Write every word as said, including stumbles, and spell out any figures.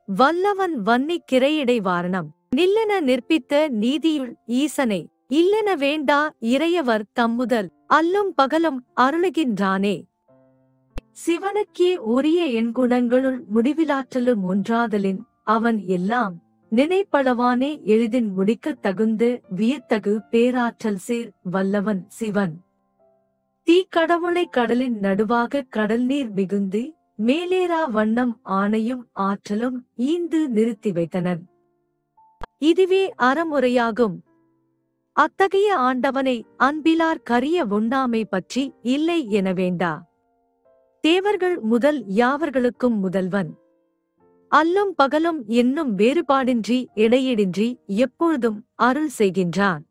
வல்லவன் வன்னிக் கிரையிடை வாரணம் நில்லென நிற்பித்த நீதியுள் ஈசனை இல்லென வேண்டா இறையவர் தம்முதல் அல்லும் பகலும் அருளுகின்றானே. சிவனுக்கே உரிய எண்குணங்களுள் முடிவிலாற்றலும் ஒன்றாதலின் அவன் எல்லாம் நினைப்பளவானே எளிதின் முடிக்கத் தகுந்து வியத்தகு பேராற்றல் சேர் வல்லவன் சிவன். தீக்கடவுளை கடலின் நடுவாக கடல் நீர் மிகுந்து மேலேறா வண்ணம் ஆணையும் ஆற்றலும் ஈந்து நிறுத்தி வைத்தனன். இதுவே அறமுறையாகும். அத்தகைய ஆண்டவனை அன்பிலார் கரிய உண்ணாமை பற்றி இல்லை என வேண்டா. தேவர்கள் முதல் யாவர்களுக்கும் முதல்வன். அல்லும் பகலும் என்னும் வேறுபாடின்றி இடையிடின்றி எப்பொழுதும் அருள் செய்கின்றான்.